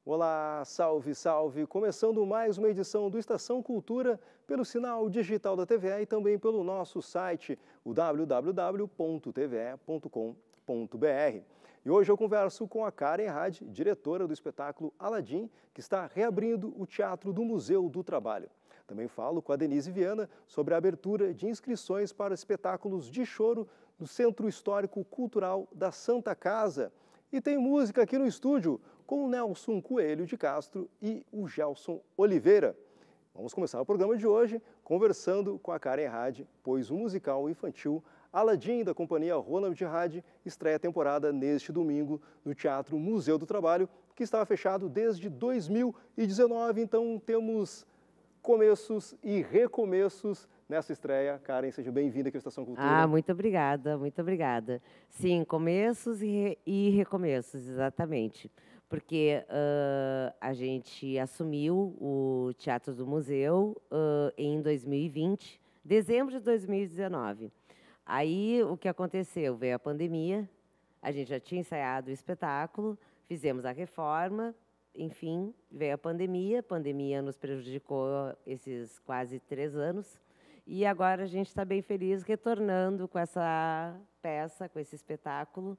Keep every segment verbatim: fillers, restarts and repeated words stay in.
Olá, salve, salve! Começando mais uma edição do Estação Cultura pelo sinal digital da T V E e também pelo nosso site, o w w w ponto t v e ponto com ponto b r. E hoje eu converso com a Karen Hadi, diretora do espetáculo Aladim, que está reabrindo o Teatro do Museu do Trabalho. Também falo com a Denise Viana sobre a abertura de inscrições para espetáculos de choro no Centro Histórico Cultural da Santa Casa. E tem música aqui no estúdio com o Nelson Coelho de Castro e o Gelson Oliveira. Vamos começar o programa de hoje conversando com a Karen Hadi, pois o musical infantil Aladim, da companhia Ronald Hadi, estreia a temporada neste domingo no Teatro Museu do Trabalho, que estava fechado desde dois mil e dezenove. Então temos começos e recomeços nessa estreia. Karen, seja bem-vinda aqui à Estação Cultura. Ah, muito obrigada, muito obrigada. Sim, começos e, re e recomeços, exatamente. Porque uh, a gente assumiu o Teatro do Museu uh, em dois mil e vinte, dezembro de dois mil e dezenove. Aí, o que aconteceu? Veio a pandemia, a gente já tinha ensaiado o espetáculo, fizemos a reforma, enfim, veio a pandemia, a pandemia nos prejudicou esses quase três anos, e agora a gente está bem feliz retornando com essa peça, com esse espetáculo,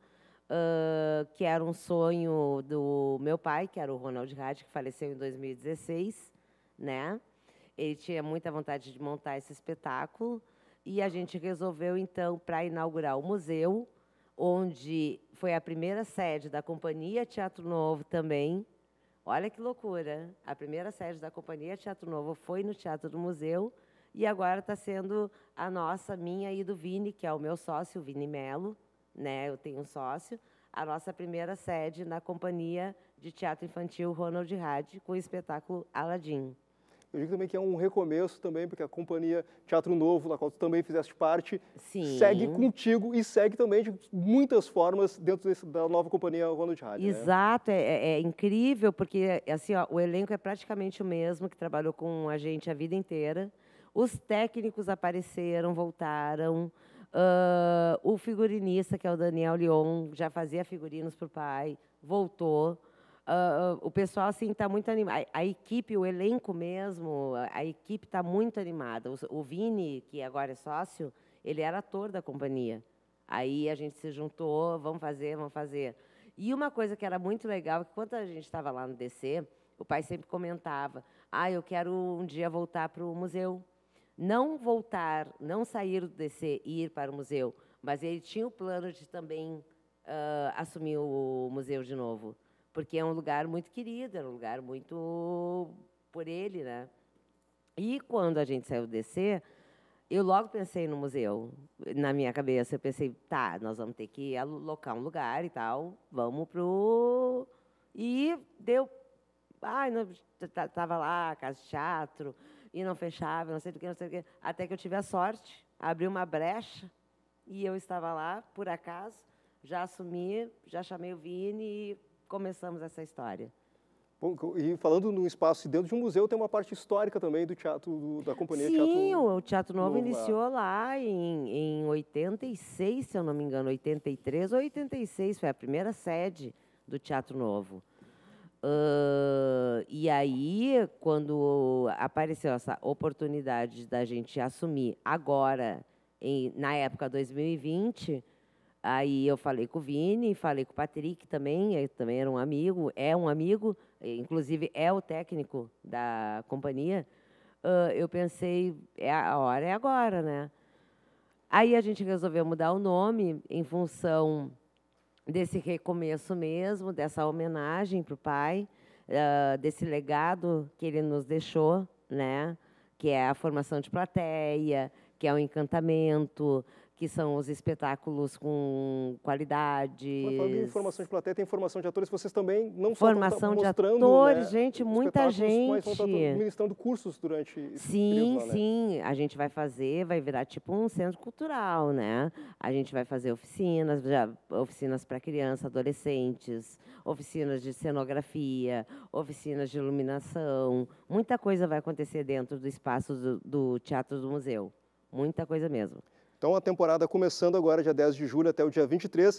uh, que era um sonho do meu pai, que era o Ronald Hadi, que faleceu em dois mil e dezesseis, né? Ele tinha muita vontade de montar esse espetáculo, e a gente resolveu, então, para inaugurar o museu, onde foi a primeira sede da Companhia Teatro Novo também. Olha que loucura! A primeira sede da Companhia Teatro Novo foi no Teatro do Museu, e agora está sendo a nossa, minha e do Vini, que é o meu sócio, o Vini Melo, né? Eu tenho um sócio, a nossa primeira sede na Companhia de Teatro Infantil Ronald Hadi, com o espetáculo Aladim. Eu digo também que é um recomeço também, porque a companhia Teatro Novo, da qual tu também fizeste parte, Sim. segue contigo e segue também de muitas formas dentro desse, da nova companhia Ronald Hadi. Exato, né? é, é incrível, porque assim, ó, o elenco é praticamente o mesmo, que trabalhou com a gente a vida inteira. Os técnicos apareceram, voltaram. Uh, o figurinista, que é o Daniel Leon, já fazia figurinos para o pai, voltou. Uh, o pessoal assim está muito animado. A, a equipe, o elenco mesmo, a, a equipe está muito animada. O, o Vini, que agora é sócio, ele era ator da companhia. Aí a gente se juntou, vamos fazer, vamos fazer. E uma coisa que era muito legal, que quando a gente estava lá no D C, o pai sempre comentava: ah, eu quero um dia voltar para o museu. Não voltar, não sair do D C e ir para o museu, mas ele tinha o plano de também uh, assumir o museu de novo, porque é um lugar muito querido, é um lugar muito por ele, né? E quando a gente saiu do D C, eu logo pensei no museu. Na minha cabeça, eu pensei, tá, nós vamos ter que alocar um lugar e tal, vamos pro... E deu... Ai, não, tava lá, a casa de teatro, e não fechava, não sei do que, não sei do que, até que eu tive a sorte, abri uma brecha, e eu estava lá, por acaso, já assumi, já chamei o Vini e começamos essa história. Bom, e falando no espaço dentro de um museu, tem uma parte histórica também do teatro, do, da companhia Sim, Teatro Sim, o Teatro Novo, Novo iniciou lá, lá em, em oitenta e seis, se eu não me engano, oitenta e três ou oitenta e seis, foi a primeira sede do Teatro Novo. Uh, e aí, quando apareceu essa oportunidade da gente assumir agora, em, na época dois mil e vinte, aí eu falei com o Vini, falei com o Patrick também, ele também era um amigo, é um amigo, inclusive é o técnico da companhia. Uh, eu pensei, é a hora é agora, né? Aí a gente resolveu mudar o nome em função desse recomeço mesmo, dessa homenagem para o pai, uh, desse legado que ele nos deixou, né? Que é a formação de plateia, que é o encantamento, que são os espetáculos com qualidade. Falando em formação de plateia, tem formação de atores, vocês também não só formação estão mostrando, de atores, né, gente, muita gente. Mas vão estar ministrando cursos durante esse sim, período lá, né? Sim, a gente vai fazer, vai virar tipo um centro cultural, né? A gente vai fazer oficinas, já, oficinas para crianças, adolescentes, oficinas de cenografia, oficinas de iluminação, muita coisa vai acontecer dentro do espaço do, do Teatro do Museu, muita coisa mesmo. Então, a temporada começando agora, dia dez de julho, até o dia vinte e três.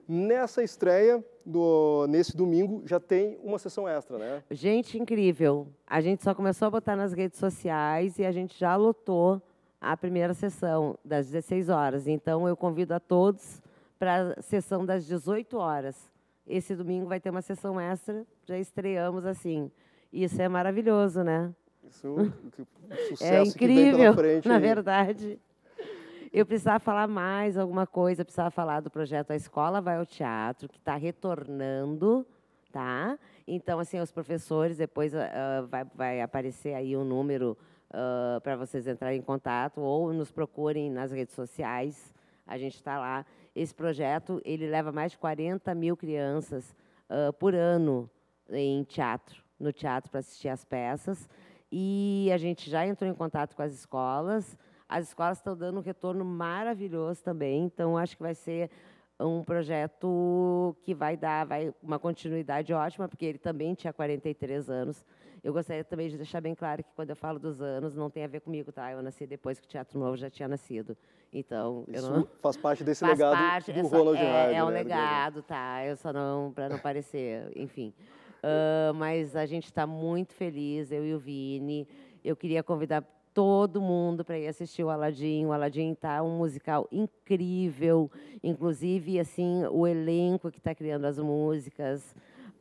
nessa estreia, do, nesse domingo, já tem uma sessão extra, né? Gente, incrível. A gente só começou a botar nas redes sociais e a gente já lotou a primeira sessão, das dezesseis horas. Então, eu convido a todos para a sessão das dezoito horas. Esse domingo vai ter uma sessão extra, já estreamos assim. Isso é maravilhoso, né? Isso, o sucesso é incrível, que vem pela frente na aí. verdade. Eu precisava falar mais alguma coisa, precisava falar do projeto A Escola Vai ao Teatro, que está retornando, tá? Então, assim, os professores, depois uh, vai, vai aparecer aí um número uh, para vocês entrarem em contato, ou nos procurem nas redes sociais, a gente está lá. Esse projeto, ele leva mais de quarenta mil crianças uh, por ano em teatro, no teatro, para assistir às peças, e a gente já entrou em contato com as escolas. As escolas estão dando um retorno maravilhoso também, então acho que vai ser um projeto que vai dar vai, uma continuidade ótima, porque ele também tinha quarenta e três anos. Eu gostaria também de deixar bem claro que, quando eu falo dos anos, não tem a ver comigo, tá? Eu nasci depois que o Teatro Novo já tinha nascido. Então, Isso eu não... faz parte desse faz legado parte, do só, Ronald é, Hardy, é um né, legado, tá? Eu só não, para não parecer, enfim. Uh, mas a gente está muito feliz, eu e o Vini. Eu queria convidar todo mundo para ir assistir o Aladim. O Aladim está um musical incrível, inclusive assim o elenco que está criando as músicas,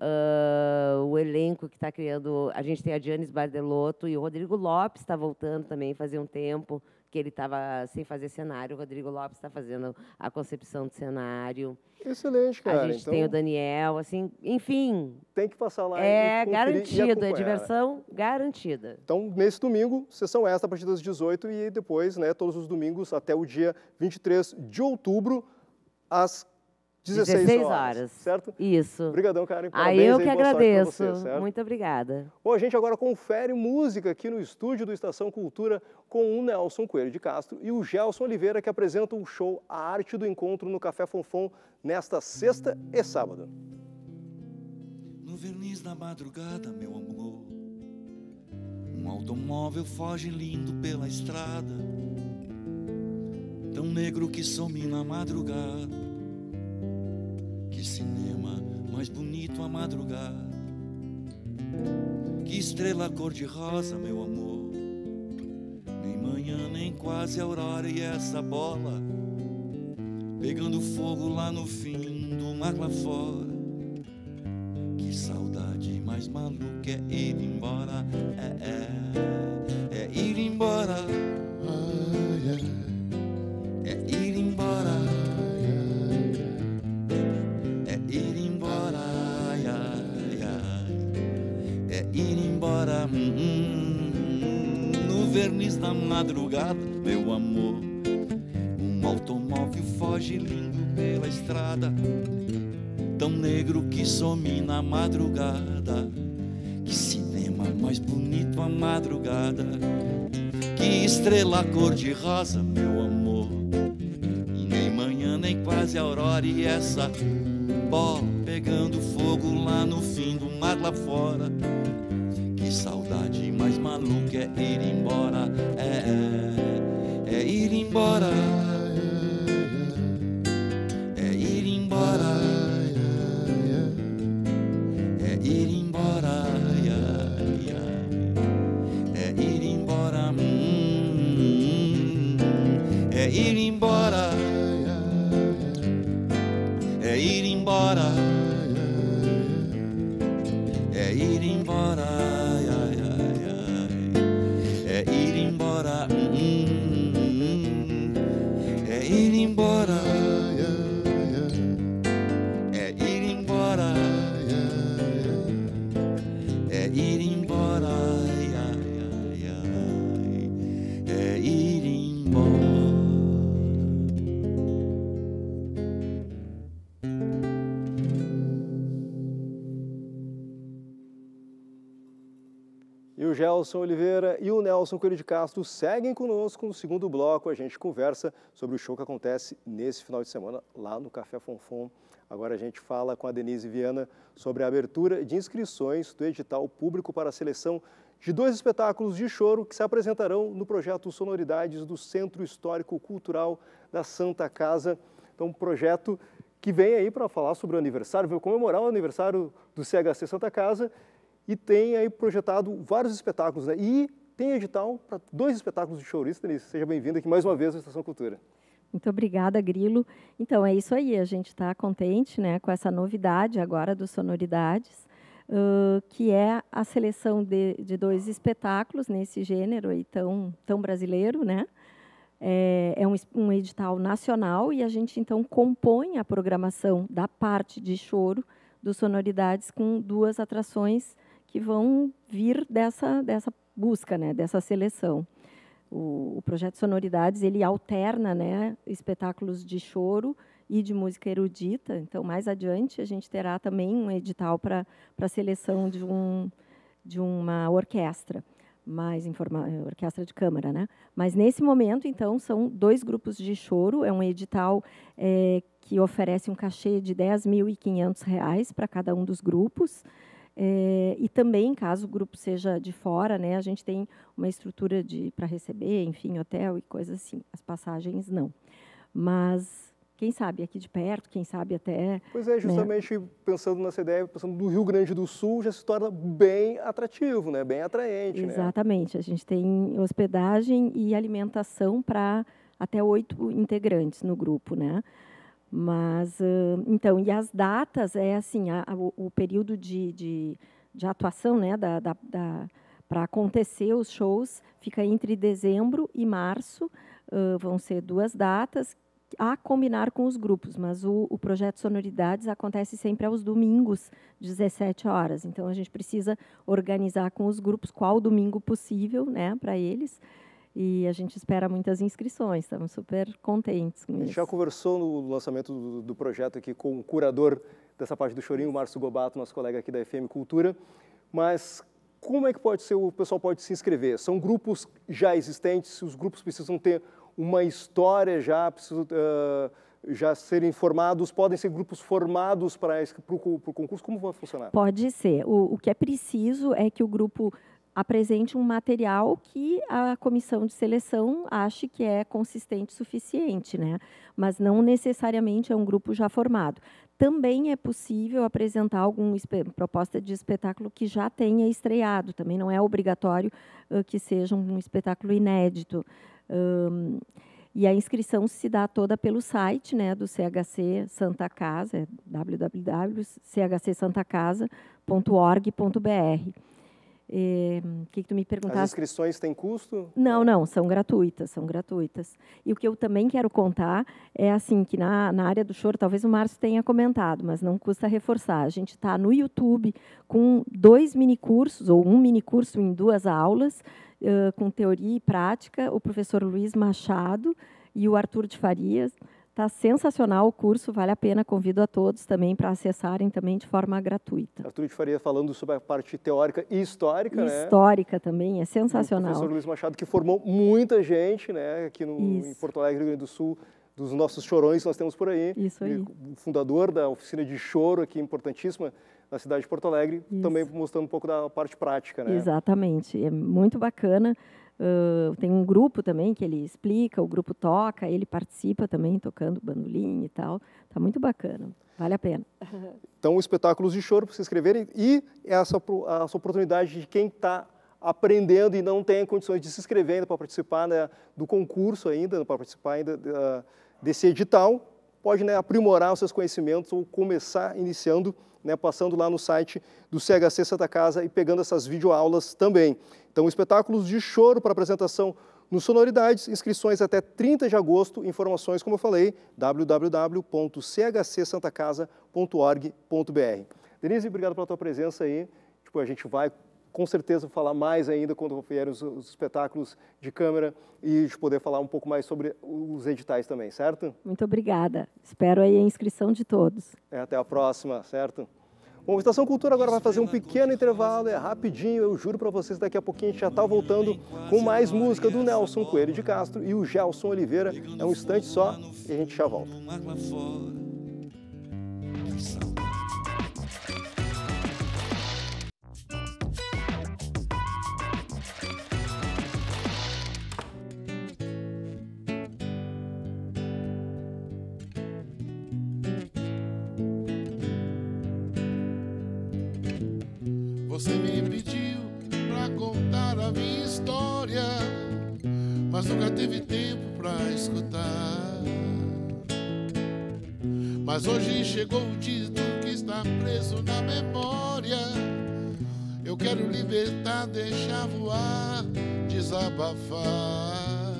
uh, o elenco que está criando. A gente tem a Giannis Bardelotto e o Rodrigo Lopes está voltando também, fazia um tempo que ele estava sem fazer cenário. O Rodrigo Lopes está fazendo a concepção do cenário. Excelente, cara. A gente então, tem o Daniel, assim, enfim. Tem que passar lá É e conferir garantido, e é diversão garantida. Então, nesse domingo, sessão extra a partir das dezoito e depois, né, todos os domingos até o dia vinte e três de outubro, às dezesseis horas, certo? Isso. Obrigadão, Karen. Ah, eu que aí, boa sorte pra agradeço. você, certo? Muito obrigada. Bom, a gente agora confere música aqui no estúdio do Estação Cultura com o Nelson Coelho de Castro e o Gelson Oliveira, que apresentam o show A Arte do Encontro no Café Fonfon nesta sexta e sábado. No verniz da madrugada, meu amor, um automóvel foge lindo pela estrada, tão negro que some na madrugada. Que cinema mais bonito a madrugada, que estrela cor-de-rosa, meu amor, nem manhã nem quase aurora, e essa bola pegando fogo lá no fim do mar lá fora. Que saudade mais maluca é ir embora, é, é, é ir embora, é ir embora, é ir embora, ai, ai, ai, é ir embora, hum, hum, no verniz da madrugada, meu amor, um automóvel foge lindo pela estrada, tão negro que some na madrugada. Que cinema mais bonito a madrugada, que estrela cor-de-rosa, meu amor, e nem manhã nem quase aurora, e essa bola pegando fogo lá no fim do mar lá fora. Que saudade mais maluca é ir embora, é, é, é ir embora, é ir embora, é ir embora, ai, ai, ai, é ir embora, hum, é ir embora, é ir embora, é ir embora, ai, ai, ai, é ir embora, hum, é ir embora, é ir embora, é ir embora, ai, ai, ai, ai, é ir embora. E o Gelson Oliveira e o Nelson Coelho de Castro seguem conosco no segundo bloco. A gente conversa sobre o show que acontece nesse final de semana lá no Café Fonfon. Agora a gente fala com a Denise Viana sobre a abertura de inscrições do edital público para a seleção de dois espetáculos de choro que se apresentarão no projeto Sonoridades do Centro Histórico Cultural da Santa Casa. Então, um projeto que vem aí para falar sobre o aniversário, veio comemorar o aniversário do C H C Santa Casa e tem aí projetado vários espetáculos, né? E tem edital para dois espetáculos de chouriço. Denise, seja bem-vinda aqui mais uma vez à Estação Cultura. Muito obrigada, Grilo. Então, é isso aí, a gente está contente, né, com essa novidade agora do Sonoridades, uh, que é a seleção de, de dois espetáculos nesse gênero aí tão, tão brasileiro, né? É, é um, um edital nacional e a gente, então, compõe a programação da parte de choro do Sonoridades com duas atrações que vão vir dessa, dessa busca, né, dessa seleção. O, o projeto Sonoridades, ele alterna, né, espetáculos de choro e de música erudita. Então, mais adiante, a gente terá também um edital para a seleção de, um, de uma orquestra, mais informa, orquestra de câmara, né? Mas, nesse momento, então, são dois grupos de choro. É um edital é, que oferece um cachê de dez mil e quinhentos reais para cada um dos grupos. É, e também, caso o grupo seja de fora, né, a gente tem uma estrutura para receber, enfim, hotel e coisas assim. As passagens, não. Mas, quem sabe, aqui de perto, quem sabe até... Pois é, justamente, né, pensando nessa ideia, pensando no Rio Grande do Sul, já se torna bem atrativo, né, bem atraente. Exatamente. Né? A gente tem hospedagem e alimentação para até oito integrantes no grupo, né? Mas, então, e as datas, é assim, a, a, o, o período de, de, de atuação, né, da, da, da, para acontecer os shows, fica entre dezembro e março, uh, vão ser duas datas, a combinar com os grupos, mas o, o projeto Sonoridades acontece sempre aos domingos, dezessete horas, então a gente precisa organizar com os grupos qual domingo possível, né, para eles. E a gente espera muitas inscrições, estamos super contentes com isso. A gente já conversou no lançamento do, do projeto aqui com o curador dessa parte do chorinho, o Márcio Gobato, nosso colega aqui da F M Cultura, mas como é que pode ser, o pessoal pode se inscrever? São grupos já existentes, os grupos precisam ter uma história já, precisam uh, já serem formados, podem ser grupos formados para o concurso, como vai funcionar? Pode ser, o, o que é preciso é que o grupo apresente um material que a comissão de seleção ache que é consistente o suficiente, né? Mas não necessariamente é um grupo já formado. Também é possível apresentar alguma proposta de espetáculo que já tenha estreado, também não é obrigatório uh, que seja um espetáculo inédito. Um, e a inscrição se dá toda pelo site, né, do C H C Santa Casa, é w w w ponto c h c santa casa ponto org ponto b r. É, que, que tu me perguntaste? As inscrições têm custo? Não, não, são gratuitas, são gratuitas. E o que eu também quero contar é assim, que na, na área do choro, talvez o Márcio tenha comentado, mas não custa reforçar. A gente está no YouTube com dois minicursos, ou um minicurso em duas aulas, uh, com teoria e prática, o professor Luiz Machado e o Arthur de Farias. Está sensacional o curso, vale a pena, convido a todos também para acessarem também de forma gratuita. Arthur de Faria falando sobre a parte teórica e histórica, né? Histórica também, é sensacional. O professor Luiz Machado, que formou muita gente, né, aqui no, em Porto Alegre, Rio Grande do Sul, dos nossos chorões que nós temos por aí. Isso aí. O fundador da oficina de choro aqui, importantíssima, na cidade de Porto Alegre, Isso. também mostrando um pouco da parte prática, né? Exatamente, é muito bacana. Uh, tem um grupo também que ele explica, o grupo toca, ele participa também, tocando bandolim e tal. Está muito bacana, vale a pena. Então, espetáculos de choro para se inscreverem e essa, essa oportunidade de quem está aprendendo e não tem condições de se inscrever ainda para participar, né, do concurso ainda, para participar ainda uh, desse edital, pode, né, aprimorar os seus conhecimentos ou começar iniciando, né, passando lá no site do C H C Santa Casa e pegando essas videoaulas também. Então, espetáculos de choro para apresentação no Sonoridades, inscrições até trinta de agosto, informações, como eu falei, w w w ponto c h c santa casa ponto org ponto b r. Denise, obrigado pela tua presença aí. Tipo, a gente vai, com certeza, falar mais ainda quando vierem os, os espetáculos de câmera e de poder falar um pouco mais sobre os editais também, certo? Muito obrigada. Espero aí a inscrição de todos. É, até a próxima, certo? Bom, a Estação Cultura agora vai fazer um pequeno intervalo, é rapidinho, eu juro para vocês, daqui a pouquinho a gente já está voltando com mais música do Nelson Coelho de Castro e o Gelson Oliveira. É um instante só e a gente já volta. mas nunca teve tempo pra escutar. Mas hoje chegou o título que está preso na memória. Eu quero libertar, deixar voar, desabafar.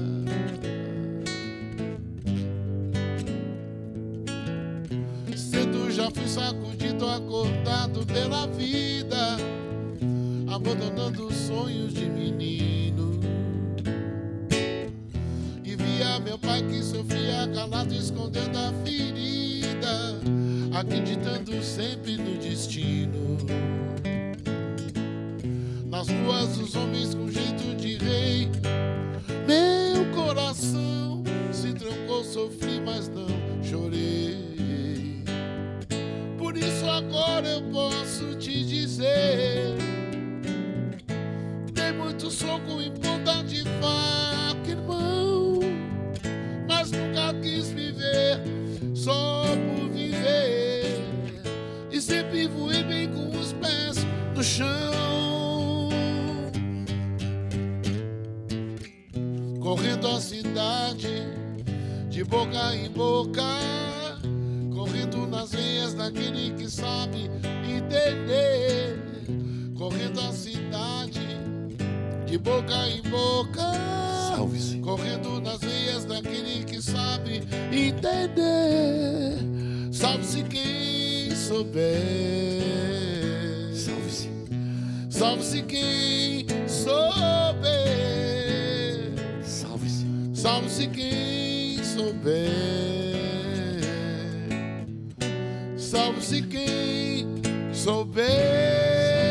Cedo já fui sacudido, acordado pela vida, abandonando os sonhos de menino. E via meu pai que sofria calado, escondendo a ferida, acreditando sempre no destino. Nas ruas os homens com jeito de rei, meu coração se trancou, sofri, mas não chorei. Por isso agora eu posso te dizer, dei muito soco em ponta de faca, irmão, mas nunca quis viver só por viver. E sempre voei bem com os pés no chão, correndo a cidade de boca em boca, correndo nas veias daquele que sabe entender, correndo a cidade de boca em boca, Salve-se. correndo nas veias daquele que sabe entender. Salve-se quem souber, Salve-se. salve-se quem souber, Salve-se. salve-se quem souber, salve-se quem souber.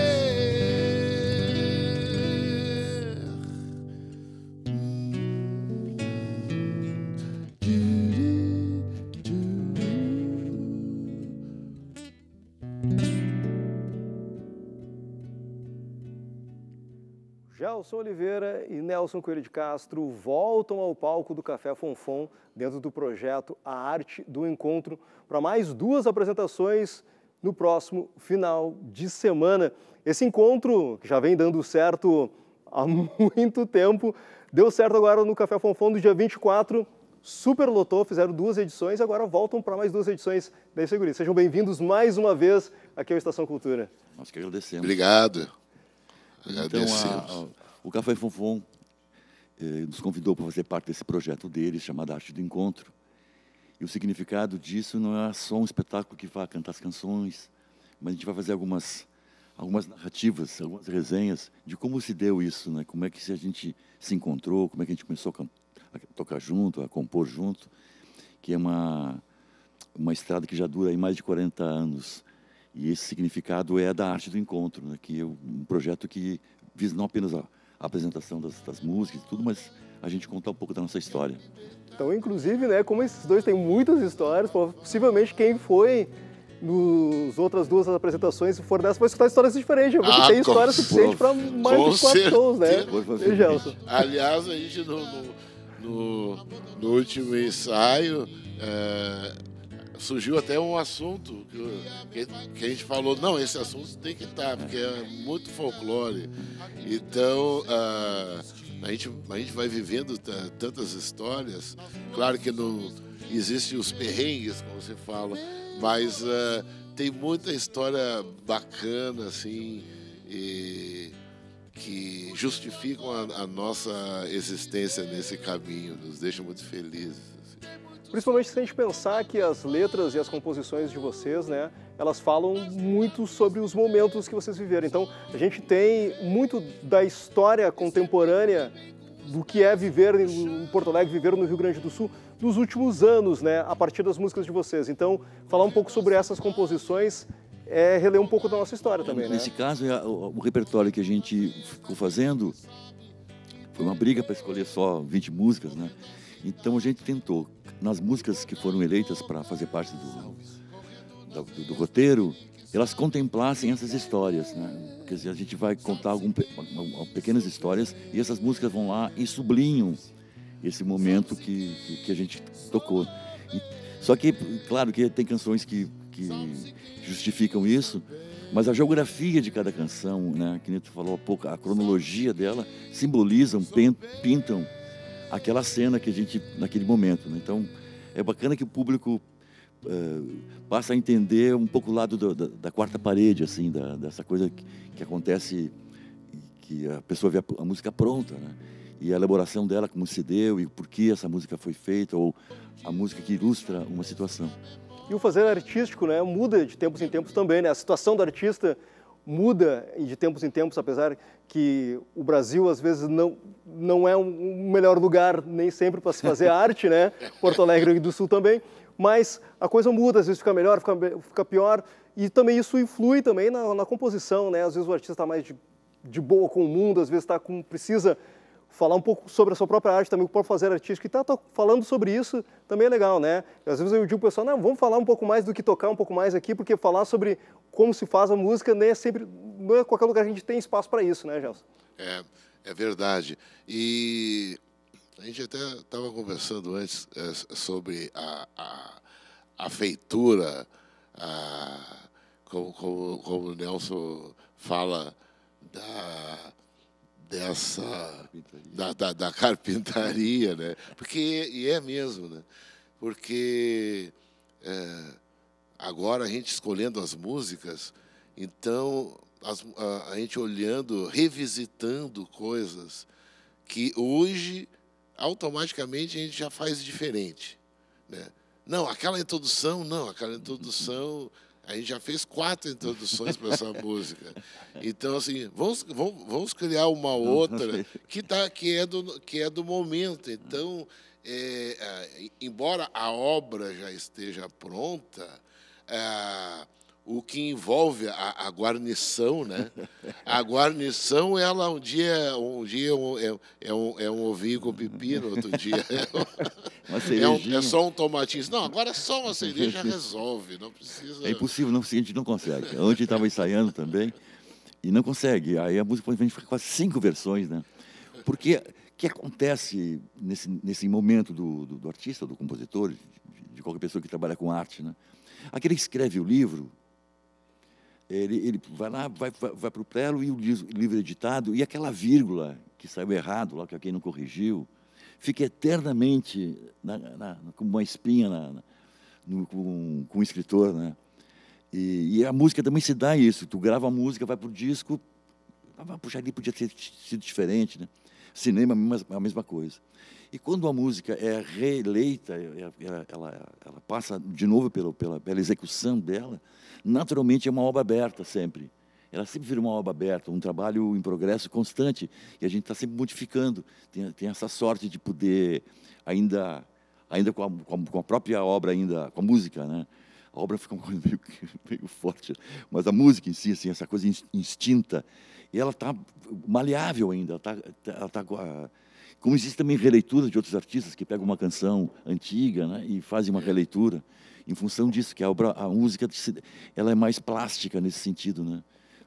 Gelson Oliveira e Nelson Coelho de Castro voltam ao palco do Café Fonfon dentro do projeto A Arte do Encontro para mais duas apresentações no próximo final de semana. Esse encontro, que já vem dando certo há muito tempo, deu certo agora no Café Fonfon do dia vinte e quatro, super lotou, fizeram duas edições e agora voltam para mais duas edições da Inseguri. Sejam bem-vindos mais uma vez aqui ao Estação Cultura. Nós que agradecemos. Obrigado. Então, Agradecemos. a, a, o Café Fonfon eh, nos convidou para fazer parte desse projeto deles, chamado Arte do Encontro. E o significado disso não é só um espetáculo que vai cantar as canções, mas a gente vai fazer algumas, algumas narrativas, algumas resenhas de como se deu isso, né? Como é que a gente se encontrou, como é que a gente começou a, a tocar junto, a compor junto, que é uma, uma estrada que já dura aí mais de quarenta anos. E esse significado é da Arte do Encontro, né? Que é um projeto que visa não apenas a, a apresentação das, das músicas e tudo, mas a gente contar um pouco da nossa história. Então, inclusive, né, como esses dois têm muitas histórias, possivelmente quem foi nos outras duas apresentações, se for dessa, vai escutar histórias diferentes, porque Ah, tem com- história suficiente para mais com de quatro certeza. shows, né? Provavelmente. E, Gelson? Aliás, a gente no, no, no- no último ensaio é, surgiu até um assunto que, que- que a gente falou, não, esse assunto tem que estar, porque é muito folclore. Então, ah, a, gente, a gente vai vivendo t- tantas histórias. Claro que não existem os perrengues, como você fala, mas ah, tem muita história bacana, assim, e que justificam a, a nossa existência nesse caminho, nos deixam muito felizes. assim. Principalmente se a gente pensar que as letras e as composições de vocês, né, elas falam muito sobre os momentos que vocês viveram. Então, a gente tem muito da história contemporânea do que é viver em Porto Alegre, viver no Rio Grande do Sul, dos últimos anos, né, a partir das músicas de vocês. Então, falar um pouco sobre essas composições é reler um pouco da nossa história também, né? Nesse caso, é o, o repertório que a gente ficou fazendo foi uma briga para escolher só vinte músicas, né? Então a gente tentou, nas músicas que foram eleitas para fazer parte do, do, do roteiro, elas contemplassem essas histórias, né? Quer dizer, a gente vai contar algum, algumas pequenas histórias e essas músicas vão lá e sublinham esse momento que, que, que a gente tocou. E, só que, claro, que tem canções que, que justificam isso, mas a geografia de cada canção, né, que nem tu falou há pouco, a cronologia dela, simbolizam, pintam aquela cena que a gente, naquele momento, né? Então, é bacana que o público uh, passa a entender um pouco o lado do, da, da quarta parede, assim, da, dessa coisa que, que acontece, que a pessoa vê a, a música pronta, né? E a elaboração dela, como se deu, e por que essa música foi feita, ou a música que ilustra uma situação. E o fazer artístico, né, muda de tempos em tempos também, né? A situação do artista muda de tempos em tempos, apesar que o Brasil, às vezes, não, não é um melhor lugar nem sempre para se fazer arte, né? Porto Alegre, Rio Grande do Sul também, mas a coisa muda, às vezes fica melhor, fica, fica pior, e também isso influi também na, na composição, né? Às vezes o artista está mais de, de boa com o mundo, às vezes tá com, precisa falar um pouco sobre a sua própria arte, também o próprio fazer artístico, e tá, tá falando sobre isso também é legal, né? Às vezes eu digo pro pessoal, não, vamos falar um pouco mais do que tocar um pouco mais aqui, porque falar sobre como se faz a música nem é sempre, não é qualquer lugar que a gente tem espaço para isso, né, Gelson? É, é verdade. E a gente até estava conversando antes é, sobre a, a, a feitura, a, como, como, como o Nelson fala da... dessa da, da, da carpintaria, né? Porque e é mesmo, né? Porque é, agora a gente escolhendo as músicas, então as, a, a gente olhando, revisitando coisas que hoje automaticamente a gente já faz diferente, né? Não, aquela introdução, não, aquela introdução a gente já fez quatro introduções para essa música. Então, assim, vamos, vamos, vamos criar uma outra que, tá, que, é, do, que é do momento. Então, é, é, embora a obra já esteja pronta, é, o que envolve a, a guarnição, né? A guarnição, ela um dia, um dia é, é, um, é um ovinho com pepino, outro dia é, é, um, é só um tomatinho. Não, agora só uma cereja resolve, não precisa... É impossível, não, a gente não consegue. Ontem estava ensaiando também e não consegue. Aí a música pode ficar quase cinco versões, né? Porque o que acontece nesse, nesse momento do, do, do artista, do compositor, de, de qualquer pessoa que trabalha com arte, né? Aquele que escreve o livro, Ele, ele vai lá, vai, vai, vai para o prelo e o livro editado, e aquela vírgula que saiu errado, lá que quem não corrigiu, fica eternamente na, na, como uma espinha na, na, no, com, com o escritor, né? E, e a música também se dá isso. Tu grava a música, vai para o disco, ah, puxa, ali podia ter sido diferente, né? Cinema, a mesma coisa. E quando a música é reeleita, ela, ela, ela passa de novo pela, pela, pela execução dela, naturalmente é uma obra aberta sempre. Ela sempre vira uma obra aberta, um trabalho em progresso constante, e a gente está sempre modificando. Tem, tem essa sorte de poder, ainda, ainda com, a, com a própria obra, ainda com a música, né? A obra fica uma coisa meio, meio forte, mas a música em si, assim, essa coisa instinta, e ela está maleável ainda, ela está... Ela tá, como existe também releituras de outros artistas que pegam uma canção antiga, né, e fazem uma releitura em função disso, que a, obra, a música ela é mais plástica nesse sentido, né?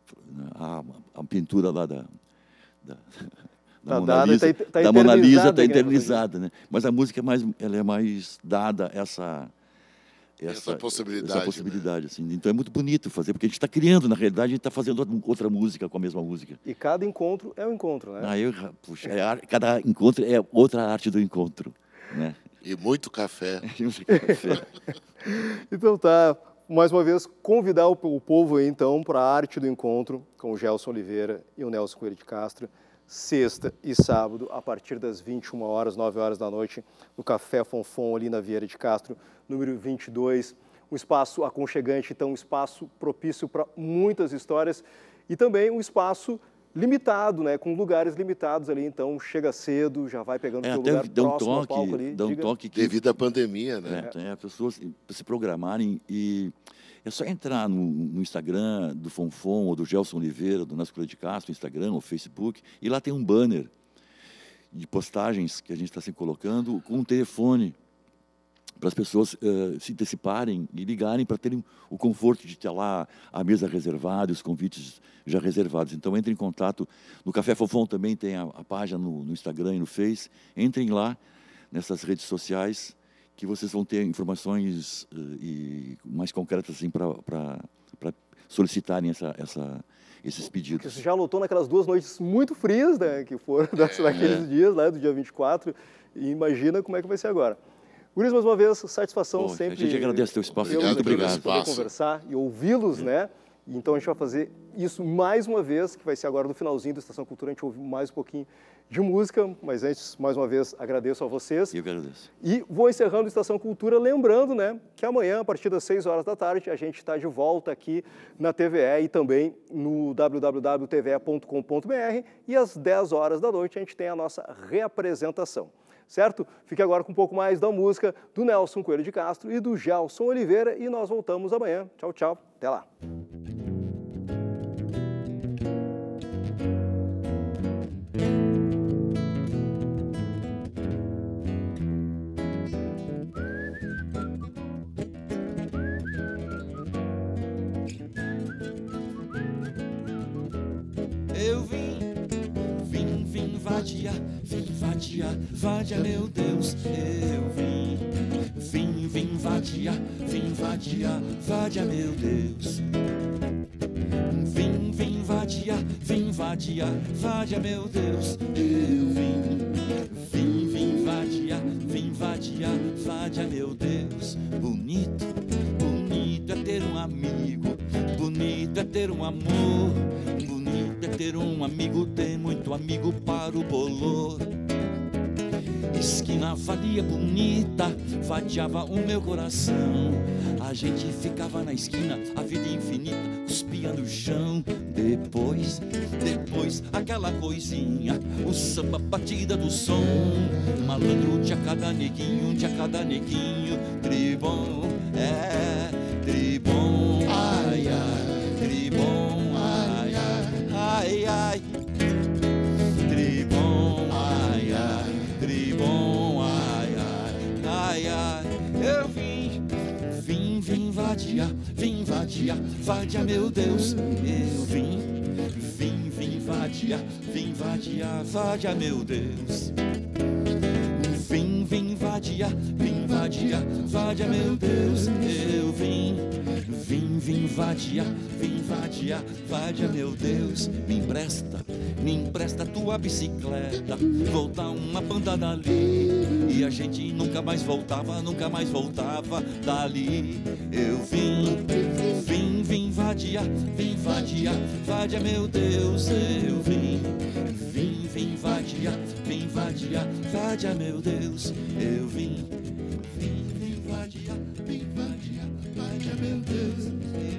A, a pintura lá da, da, da, tá Mona Lisa, tá, tá da Mona Lisa está eternizada, né? Mas a música é mais, ela é mais dada essa essa, essa possibilidade, essa possibilidade, né? Assim. Então é muito bonito fazer, porque a gente está criando, na realidade, a gente está fazendo outra música com a mesma música. E cada encontro é um encontro, né? Ah, eu, puxa, é ar, cada encontro é outra arte do encontro, né? E muito café. E muito café. Então tá, mais uma vez, convidar o, o povo aí, então, para a arte do encontro com o Gelson Oliveira e o Nelson Coelho de Castro, sexta e sábado, a partir das vinte e uma horas, nove horas da noite, no Café Fonfon, ali na Vieira de Castro, número vinte e dois. Um espaço aconchegante, então, um espaço propício para muitas histórias e também um espaço limitado, né, com lugares limitados ali, então chega cedo, já vai pegando é, o lugar dá um próximo toque, ao palco ali. Dá um diga... toque que... Devido à pandemia, né? É, é, as pessoas se programarem e é só entrar no, no Instagram do Fonfon ou do Gelson Oliveira, do Nelson Coelho de Castro, Instagram ou Facebook, e lá tem um banner de postagens que a gente está se colocando com um telefone para as pessoas uh, se anteciparem e ligarem para terem o conforto de ter lá a mesa reservada, os convites já reservados. Então, entre em contato. No Café Fonfon também tem a, a página no, no Instagram e no Face. Entrem lá, nessas redes sociais, que vocês vão ter informações uh, e mais concretas assim, para solicitarem essa, essa, esses pedidos. Porque você já anotou naquelas duas noites muito frias, né, que foram das, daqueles dias, lá do dia vinte e quatro, e imagina como é que vai ser agora. Guris, mais uma vez, satisfação. Pô, sempre. A gente agradece o teu espaço, Eu, muito obrigado. Poder conversar e ouvi-los, né? Então a gente vai fazer isso mais uma vez, que vai ser agora no finalzinho da Estação Cultura, a gente ouve mais um pouquinho de música, mas antes, mais uma vez, agradeço a vocês. Eu agradeço. E vou encerrando a Estação Cultura, lembrando, né, que amanhã, a partir das seis horas da tarde, a gente está de volta aqui na T V E e também no w w w ponto t v e ponto com ponto b r, e às dez horas da noite a gente tem a nossa reapresentação. Certo? Fique agora com um pouco mais da música do Nelson Coelho de Castro e do Gelson Oliveira e nós voltamos amanhã. Tchau, tchau. Até lá. Eu vim, vim, vim vadiar, vim vadiar, vadia meu Deus. Eu vim, vim, vim vadiar, vim vadiar, vadia meu Deus. Vim, vim vadiar, vim vadiar, vadia meu Deus. Eu vim, vim, vim vadiar, vim vadiar, vadia meu Deus. Bonito, bonito é ter um amigo, bonito é ter um amor. Bonito é ter um amigo, ter muito amigo para o bolor. Esquina valia bonita, vadiava o meu coração. A gente ficava na esquina, a vida infinita, cuspia no chão. Depois, depois, aquela coisinha, o samba batida do som. Malandro de a cada neguinho, de a cada neguinho. Tribom, é, tribom, ai, ai, tribom, ai, ai, ai, ai. Tribom, ai, ai, tribom, ai, ai, ai, ai. Eu vim, vim, vim vadiar, vim vadiar, vadiar meu Deus. Eu vim, vim, vim vadiar, vim vadiar, vadiar meu Deus. Vim, vim vadiar, vim vadiar, vadiar meu Deus. Eu vim, vim, vim vadiar, vim vadiar, vadiar meu Deus. Me empresta, me empresta tua bicicleta, vou dar uma banda dali. E a gente nunca mais voltava, nunca mais voltava dali. Eu vim, vim, vim vadiar, vim vadiar, vadiar meu Deus. Eu vim, vim, vim vadiar, vim vadiar, vadiar meu Deus. Eu vim, vim, vim vadiar, vim vadiar, vadiar meu Deus.